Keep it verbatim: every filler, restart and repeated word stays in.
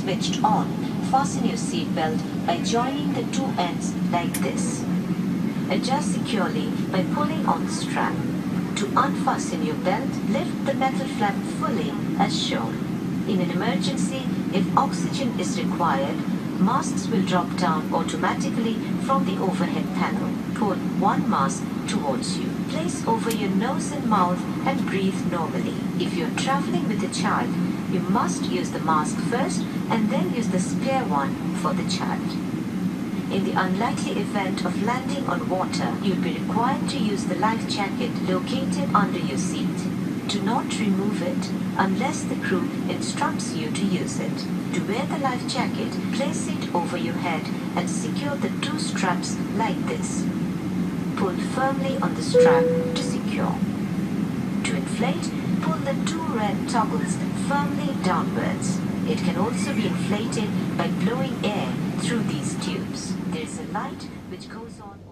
switched on, fasten your seatbelt by joining the two ends like this. Adjust securely by pulling on the strap. To unfasten your belt, lift the metal flap fully as shown. In an emergency, if oxygen is required, masks will drop down automatically from the overhead panel. Pull one mask towards you. Place over your nose and mouth and breathe normally. If you're traveling with a child, you must use the mask first and then use the spare one for the child. In the unlikely event of landing on water, you'll be required to use the life jacket located under your seat. Do not remove it unless the crew instructs you to use it. To wear the life jacket, place it over your head and secure the two straps like this. Pull firmly on the strap to secure. To inflate, pull the two red toggles firmly downwards. It can also be inflated by blowing air through these tubes. There is a light which goes on